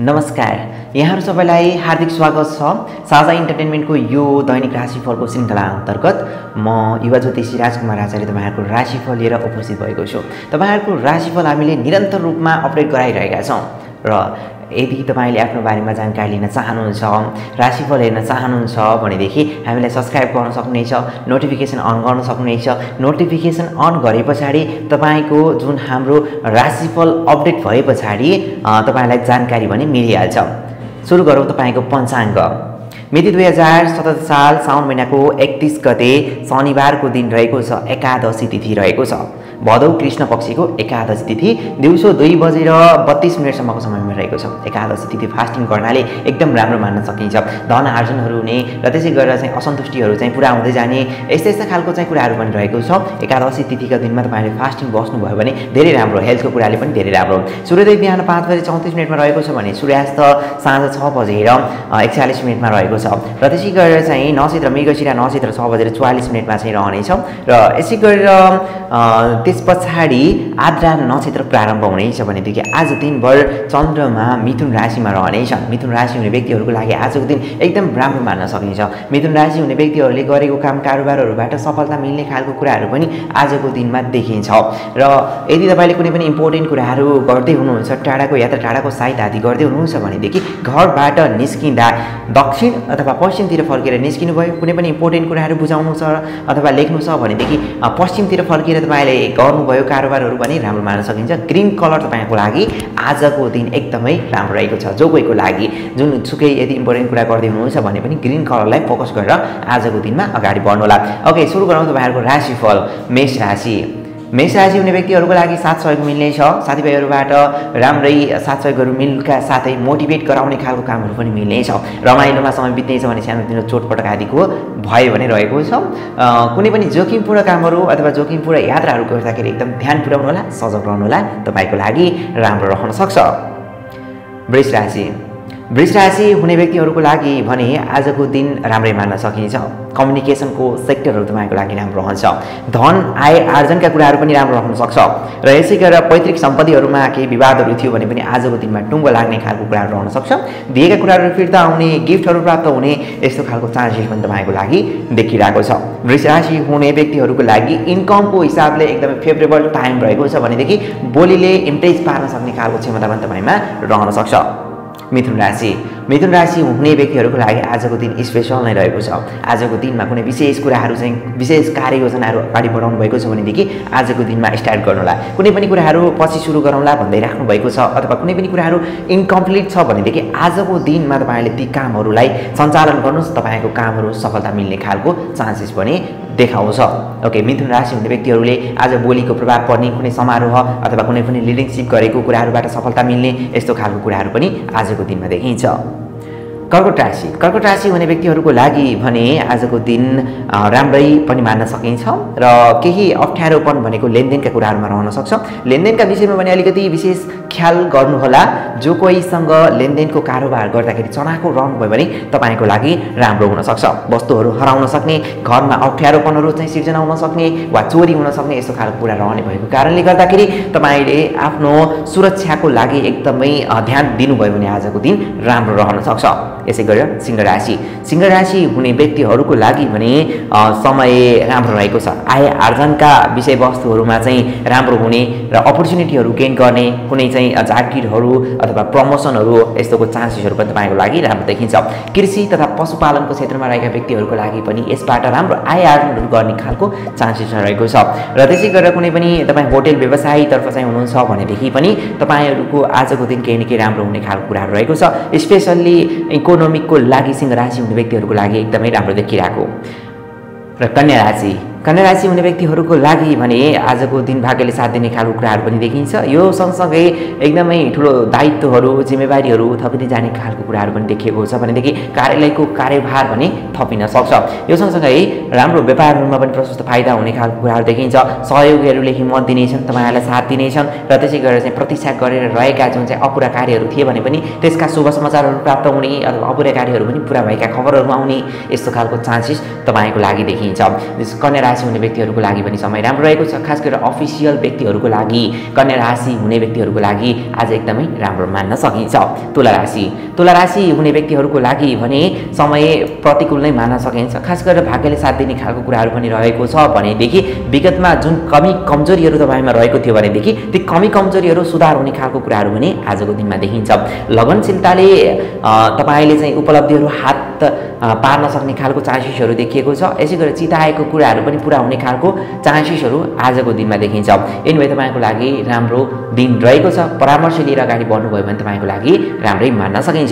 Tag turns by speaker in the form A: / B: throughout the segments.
A: नमस्कार, यहाँहरू सबैलाई हार्दिक स्वागत छ। साझा इन्टरटेनमेन्टको यो दैनिक राशिफलको श्रृङ्खला अन्तर्गत म युवा ज्योतिषी राजकुमार आचार्य तपाईँहरूको राशिफल लिएर उपस्थित भएको छु। तपाईँहरूको राशिफल हामीले निरन्तर रूपमा अपडेट गराइरहेका छौँ र यदि तपाईँले आफ्नो बारेमा जानकारी लिन चाहनुहुन्छ, राशिफल हेर्न चाहनुहुन्छ भनेदेखि हामीलाई सब्सक्राइब गर्न सक्नुहुनेछ, नोटिफिकेसन अन गर्न सक्नुहुनेछ। नोटिफिकेसन अन गरे पछाडि तपाईँको जुन हाम्रो राशिफल अपडेट भए पछाडि तपाईँलाई जानकारी पनि मिलिहाल्छ। सुरु गरौँ तपाईँको पञ्चाङ्ग। मिति 2077 साल साउन महिनाको 31 गते शनिबारको दिन रहेको छ। एकादशी तिथि रहेको छ। भदौ कृष्ण पक्षको एकादशी तिथि दिउँसो 2:32 समयमा रहेको छ। एकादशी तिथि फास्टिङ गर्नाले एकदम राम्रो मान्न सकिन्छ। धन आर्जनहरू हुने र त्यसै गरेर चाहिँ असन्तुष्टिहरू चाहिँ पुरा हुँदै जाने यस्ता खालको चाहिँ कुराहरू पनि रहेको छ। एकादशी तिथिका दिनमा तपाईँले फास्टिङ बस्नुभयो भने धेरै राम्रो, हेल्थको कुराले पनि धेरै राम्रो। सूर्योदय बिहान 5:34 रहेको छ भने सूर्यास्त साँझ 6:41 रहेको छ र त्यसै गरेर चाहिँ नक्षत्र मृगशिरा नक्षत्र 6:44 चाहिँ रहनेछ र यसै गरेर त्यस पछाडि आद्रा नक्षत्र प्रारम्भ हुनेछ भनेदेखि आज दिनभर चन्द्रमा मिथुन राशिमा रहनेछ। मिथुन राशि हुने व्यक्तिहरूको लागि आजको दिन एकदम राम्रो मान्न सकिन्छ। मिथुन राशि हुने व्यक्तिहरूले गरेको काम कारोबारहरूबाट सफलता मिल्ने खालको कुराहरू पनि आजको दिनमा देखिन्छ र यदि तपाईँले कुनै पनि इम्पोर्टेन्ट कुराहरू गर्दै हुनुहुन्छ, टाढाको यात्रा, टाढाको साइट आदि गर्दै हुनुहुन्छ भनेदेखि घरबाट निस्किँदा दक्षिण अथवा पश्चिमतिर फर्केर निस्किनु भयो। कुनै पनि इम्पोर्टेन्ट कुराहरू बुझाउनु छ अथवा लेख्नु छ भनेदेखि पश्चिमतिर फर्केर तपाईँले गर्नुभयो कारोबारहरू पनि राम्रो मान्न सकिन्छ। ग्रिन कलर तपाईँको लागि आजको दिन एकदमै राम्रो रहेको छ। जो कोहीको लागि जुनसुकै यदि इम्पोर्टेन्ट कुरा गर्दै हुनुहुन्छ भने पनि ग्रिन कलरलाई फोकस गरेर आजको दिनमा अगाडि बढ्नुहोला। ओके, सुरु गरौँ तपाईँहरूको राशिफल। मेष राशि। मेष राशि हुने व्यक्तिहरूको लागि साथ सहयोग मिल्नेछ। साथीभाइहरूबाट राम्रै साथ सहयोगहरू मिल्नुका साथै मोटिभेट गराउने खालको कामहरू पनि मिल्नेछ। रमाइलोमा समय बित्नेछ भने सानोतिनो चोटपटक आदिको भयो भने रहेको छ। कुनै पनि जोखिमपूर्ण कामहरू अथवा जोखिमपूर्ण यात्राहरू गर्दाखेरि एकदम ध्यान पुर्याउनुहोला, सजग रहनुहोला, तपाईँको लागि राम्रो रहन सक्छ। वृष राशि। वृष राशि हुने व्यक्तिहरूको लागि भने आजको दिन राम्रै मान्न सकिन्छ। कम्युनिकेसनको सेक्टरहरू तपाईँको लागि राम्रो रहन्छ। धन आय आर्जनका कुराहरू पनि राम्रो रहन सक्छ र यसै गरेर पैतृक सम्पत्तिहरूमा केही विवादहरू थियो भने पनि आजको दिनमा टुङ्गो लाग्ने खालको कुराहरू रहन सक्छ। दिएका कुराहरू फिर्ता आउने, गिफ्टहरू प्राप्त हुने यस्तो खालको चान्सेस पनि तपाईँको लागि देखिरहेको छ। वृष राशि हुने व्यक्तिहरूको लागि इन्कमको हिसाबले एकदमै फेभरेबल टाइम रहेको छ भनेदेखि बोलीले इम्प्रेस पार्न सक्ने खालको क्षमता पनि तपाईँमा रहन सक्छ। मिथुन राशि। मिथुन राशि हुने व्यक्तिहरूको लागि आजको दिन स्पेसल नै रहेको छ। आजको दिनमा कुनै विशेष कुराहरू चाहिँ विशेष कार्ययोजनाहरू अगाडि बढाउनु भएको छ भनेदेखि आजको दिनमा स्टार्ट गर्नुहोला। कुनै पनि कुराहरू पछि सुरु गरौँला भन्दै राख्नु भएको छ अथवा कुनै पनि कुराहरू इन्कम्प्लिट छ भनेदेखि आजको दिनमा तपाईँले ती कामहरूलाई सञ्चालन गर्नुहोस्। तपाईँको कामहरू सफलता मिल्ने खालको चान्सेस पनि देखाउँछ। ओके, मिथुन राशि हुने व्यक्तिहरूले आज बोलीको प्रभाव पर्ने, कुनै समारोह अथवा कुनै पनि लिडिङसिप गरेको कुराहरूबाट सफलता मिल्ने यस्तो खालको कुराहरू पनि आजको दिनमा देखिन्छ। कर्कट राशि। कर्कट राशि हुने व्यक्तिहरूको लागि भने आजको दिन राम्रै पनि मान्न सकिन्छ र केही अप्ठ्यारोपन भनेको लेनदेनका कुराहरूमा रहन सक्छ। लेनदेनका विषयमा भने अलिकति विशेष ख्याल गर्नुहोला। जो कोहीसँग लेनदेनको कारोबार गर्दाखेरि चनाखो रहनुभयो भने तपाईँको लागि राम्रो हुनसक्छ। वस्तुहरू हराउन सक्ने, घरमा अप्ठ्यारोपनहरू चाहिँ सिर्जना हुन सक्ने वा चोरी हुन सक्ने यस्तो खालको कुरा रहने भएको कारणले गर्दाखेरि तपाईँले आफ्नो सुरक्षाको लागि एकदमै ध्यान दिनुभयो भने आजको दिन राम्रो रहन सक्छ। यसै गरेर सिंह राशि। सिंह राशि हुने व्यक्तिहरूको लागि भने समय राम्रो रहेको छ। आय आर्जनका विषयवस्तुहरूमा चाहिँ राम्रो हुने र अपर्च्युनिटीहरू गेन गर्ने, कुनै चाहिँ जागिरहरू अथवा प्रमोसनहरू यस्तोको चान्सेसहरू पनि तपाईँको लागि राम्रो देखिन्छ। कृषि तथा पशुपालनको क्षेत्रमा रहेका व्यक्तिहरूको लागि पनि यसबाट राम्रो आय आर्जनहरू गर्ने खालको चान्सेस रहेको छ र त्यसै गरेर कुनै पनि तपाईँ होटेल व्यवसायतर्फ चाहिँ हुनुहुन्छ भनेदेखि पनि तपाईँहरूको आजको दिन केही न केही राम्रो हुने खालको कुराहरू रहेको छ। स्पेसल्ली इकोनोमिकको लागि सिंह राशि हुने व्यक्तिहरूको लागि एकदमै राम्रो देखिरहेको। र कन्या राशि। कन्या राशि हुने व्यक्तिहरूको लागि भने आजको दिन भाग्यले साथ दिने खालको कुराहरू पनि देखिन्छ। यो सँगसँगै एकदमै ठुलो दायित्वहरू, जिम्मेवारीहरू थपिँदै जाने खालको कुराहरू पनि देखिएको छ भनेदेखि कार्यालयको कार्यभार भने थपिन सक्छ। यो सँगसँगै राम्रो व्यापारहरूमा पनि प्रशस्त फाइदा हुने खालको कुराहरू देखिन्छ। सहयोगीहरूले हिम्मत दिनेछन्, तपाईँहरूलाई साथ दिनेछन् र त्यसै गरेर चाहिँ प्रतीक्षा गरेर रहेका जुन चाहिँ अपुरा कार्यहरू थिए भने पनि त्यसका शुभ समाचारहरू प्राप्त हुने अथवा अपुरा कार्यहरू पनि पुरा भएका खबरहरू आउने यस्तो खालको चान्सेस तपाईँको लागि देखिन्छ। कन्या राशि हुने व्यक्तिहरूको लागि पनि समय राम्रो रहेको छ। खास गरेर अफिसियल व्यक्तिहरूको लागि, कन्या राशि हुने व्यक्तिहरूको लागि आज एकदमै राम्रो मान्न सकिन्छ। तुला राशि हुने व्यक्तिहरूको लागि भने समय प्रतिकूल नै मान्न सकिन्छ। खास गरेर भाग्यले साथ दिने खालको कुराहरू पनि रहेको छ भनेदेखि विगतमा जुन कमी कमजोरीहरू तपाईँमा रहेको थियो भनेदेखि ती कमी कमजोरीहरू सुधार हुने खालको कुराहरू पनि आजको दिनमा देखिन्छ। लगनशीलताले तपाईँले चाहिँ उपलब्धिहरू हात पार्न सक्ने खालको चान्सेसहरू देखिएको छ। यसै गरी चिताएको कुराहरू पनि पुरा हुने खालको चान्सेसहरू आजको दिनमा देखिन्छ। एनिवे तपाईँको लागि राम्रो दिन रहेको छ। परामर्श लिएर अगाडि बढ्नुभयो भने तपाईँको लागि राम्रै मान्न सकिन्छ।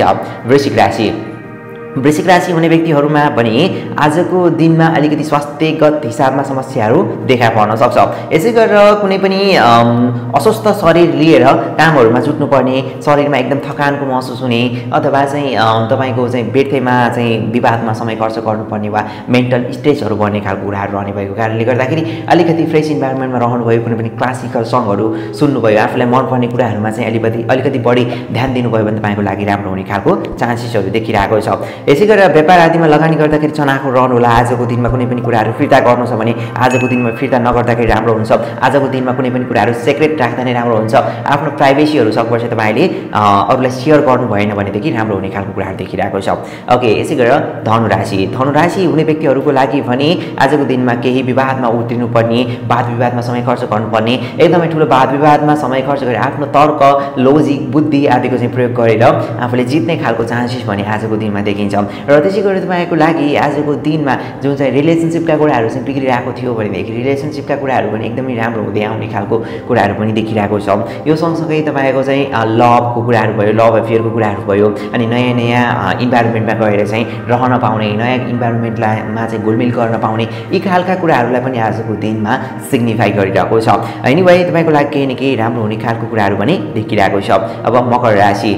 A: वृश्चिक राशि हुने व्यक्तिहरूमा पनि आजको दिनमा अलिकति स्वास्थ्यगत हिसाबमा समस्याहरू देखा पर्न सक्छ। यसै गरेर कुनै पनि अस्वस्थ शरीर लिएर कामहरूमा जुट्नुपर्ने, शरीरमा एकदम थकानको महसुस हुने अथवा चाहिँ तपाईँको चाहिँ बेडकैमा चाहिँ विवादमा समय खर्च गर्नुपर्ने वा मेन्टल स्ट्रेसहरू बढ्ने खालको कुराहरू रहने भएको कारणले गर्दाखेरि अलिकति फ्रेस इन्भाइरोमेन्टमा रहनुभयो, कुनै पनि क्लासिकल सङ्गहरू सुन्नुभयो, आफूलाई मनपर्ने कुराहरूमा चाहिँ अलिकति बढी ध्यान दिनुभयो भने तपाईँको लागि राम्रो हुने खालको चान्सेसहरू देखिरहेको छ। यसै गरेर व्यापार आदिमा लगानी गर्दाखेरि चनाखो रहनुहोला। आजको दिनमा कुनै पनि कुराहरू फिर्ता गर्नु छ भने आजको दिनमा फिर्ता नगर्दाखेरि राम्रो हुन्छ। आजको दिनमा कुनै पनि कुराहरू सिक्रेट राख्दा नै राम्रो हुन्छ। आफ्नो प्राइभेसीहरू सकभर चाहिँ तपाईँले अरूलाई सेयर गर्नु भएन भनेदेखि राम्रो हुने खालको कुराहरू देखिरहेको छ। ओके, यसै गरेर धनुराशि हुने व्यक्तिहरूको लागि भने आजको दिनमा केही विवादमा उत्रिनुपर्ने, वाद विवादमा समय खर्च गर्नुपर्ने, एकदमै ठुलो वाद विवादमा समय खर्च गरेर आफ्नो तर्क, लोजिक, बुद्धि आदिको चाहिँ प्रयोग गरेर आफूले जित्ने खालको चान्सेस भने आजको दिनमा देखिन्छ। र त्यसै गरी तपाईँको लागि आजको दिनमा जुन चाहिँ रिलेसनसिपका कुराहरू चाहिँ बिग्रिरहेको थियो भनेदेखि रिलेसनसिपका कुराहरू पनि एकदमै राम्रो हुँदै आउने खालको कुराहरू पनि देखिरहेको छ। यो सँगसँगै तपाईँको चाहिँ लभको कुराहरू भयो, लभ अफेयरको कुराहरू भयो, अनि नयाँ इन्भाइरोमेन्टमा गएर चाहिँ रहन पाउने, नयाँ इन्भाइरोमेन्टमा चाहिँ घुलमिल गर्न पाउने, यी खालका कुराहरूलाई पनि आजको दिनमा सिग्निफाई गरिरहेको छ। एनिवे तपाईँको लागि केही न केही राम्रो हुने खालको कुराहरू पनि देखिरहेको छ। अब मकर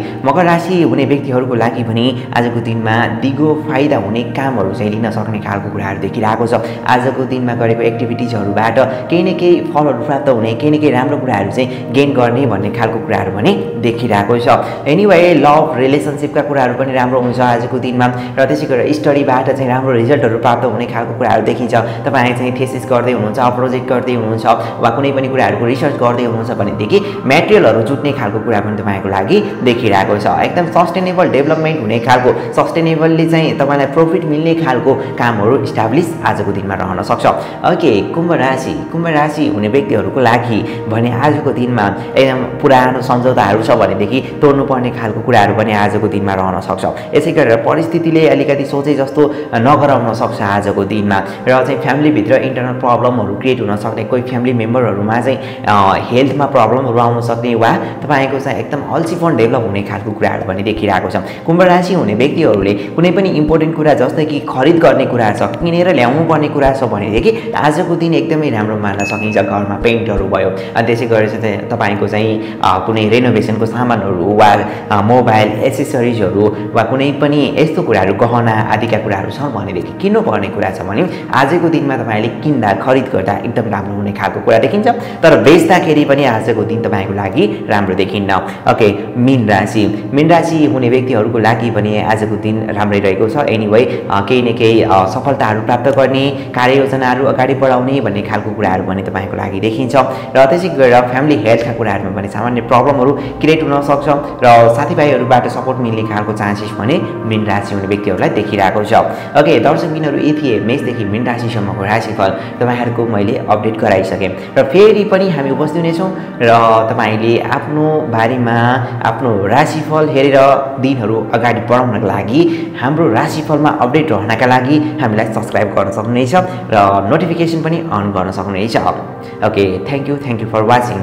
A: राशि हुने व्यक्तिहरूको लागि पनि आजको दिनमा दिगो फाइदा हुने कामहरू चाहिँ लिन सक्ने खालको कुराहरू देखिरहेको छ। आजको दिनमा गरेको एक्टिभिटिजहरूबाट केही न केही फलहरू प्राप्त हुने, केही न केही राम्रो कुराहरू चाहिँ गेन गर्ने भन्ने खालको कुराहरू पनि देखिरहेको छ। एनिवे लभ रिलेसनसिपका कुराहरू पनि राम्रो हुन्छ आजको दिनमा। र त्यसै गरेर स्टडीबाट चाहिँ राम्रो रिजल्टहरू प्राप्त हुने खालको कुराहरू देखिन्छ। तपाईँ चाहिँ थेसिस गर्दै हुनुहुन्छ, प्रोजेक्ट गर्दै हुनुहुन्छ वा कुनै पनि कुराहरूको रिसर्च गर्दै हुनुहुन्छ भनेदेखि मेटेरियलहरू जुट्ने खालको कुरा पनि तपाईँको लागि देखिरहेको छ। एकदम सस्टेनेबल डेभलपमेन्ट हुने खालको, सस्टेनेबलले चाहिँ तपाईँलाई प्रफिट मिल्ने खालको कामहरू इस्टाब्लिस आजको दिनमा रहन सक्छ। ओके, कुम्भ राशि हुने व्यक्तिहरूको लागि भने आजको दिनमा एकदम पुरानो सम्झौताहरू छ भनेदेखि तोड्नुपर्ने खालको कुराहरू पनि आजको दिनमा रहन सक्छ। यसै गरेर परिस्थितिले अलिकति सोचे जस्तो नगराउन सक्छ आजको दिनमा। र चाहिँ फ्यामिलीभित्र इन्टरनल प्रब्लमहरू क्रिएट हुन सक्ने, कोही फ्यामिली मेम्बरहरूमा चाहिँ हेल्थमा प्रब्लमहरू आउन सक्ने वा तपाईँको चाहिँ एकदम अल्छीपन डेभलप हुने खालको कुराहरू पनि देखिरहेको छ। कुम्भ राशि हुने व्यक्तिहरूले कुनै पनि इम्पोर्टेन्ट कुरा जस्तै कि खरिद गर्ने कुरा छ, किनेर ल्याउनु पर्ने कुरा छ भनेदेखि आजको दिन एकदमै राम्रो मान्न सकिन्छ। घरमा पेन्टहरू भयो, अनि त्यसै गरेर चाहिँ तपाईँको चाहिँ कुनै रेनोभेसनको सामानहरू वा मोबाइल एसेसरिजहरू वा कुनै पनि यस्तो कुराहरू, गहना आदिका कुराहरू छ भनेदेखि किन्नुपर्ने कुरा छ भने आजको दिनमा तपाईँले खरिद गर्दा एकदम राम्रो हुने खालको कुरा देखिन्छ। तर बेच्दाखेरि पनि आजको दिन तपाईँको लागि राम्रो देखिन्न। ओके, मीन राशि हुने व्यक्तिहरूको लागि भने आजको दिन राम्रै रहेको छ। एनिवे केही न केही सफलताहरू प्राप्त गर्ने, कार्ययोजनाहरू अगाडि बढाउने भन्ने खालको कुराहरू भने तपाईँको लागि देखिन्छ। र त्यसै गरेर फ्यामिली हेल्थका कुराहरूमा पनि सामान्य प्रब्लमहरू क्रिएट हुन सक्छ र साथीभाइहरूबाट सपोर्ट मिल्ने खालको चान्सेस भने मीन राशि हुने व्यक्तिहरूलाई देखिरहेको छ। ओके दर्शक बिनहरू, यी थिए मेषदेखि मीन राशिसम्मको राशिफल तपाईँहरूको मैले अपडेट गराइसकेँ। र फेरि पनि हामी उपस्थित हुनेछौँ र तपाईँले आफ्नो बारेमा आफ्नो राशिफल हेरेर दिनहरू अगाडि बढाउनका लागि, हाम्रो राशिफलमा अपडेट रहनका लागि हामीलाई सब्सक्राइब गर्न सक्नुहुनेछ र नोटिफिकेसन पनि अन गर्न सक्नुहुनेछ। Okay, thank you for watching.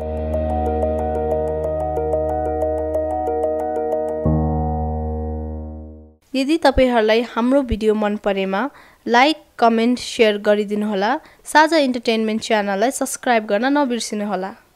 B: यदि तपाईहरुलाई हाम्रो भिडियो मन परेमा लाइक, कमेन्ट, शेयर गरिदिनुहोला। साझा इन्टरटेनमेन्ट च्यानललाई सब्स्क्राइब गर्न नबिर्सिनुहोला।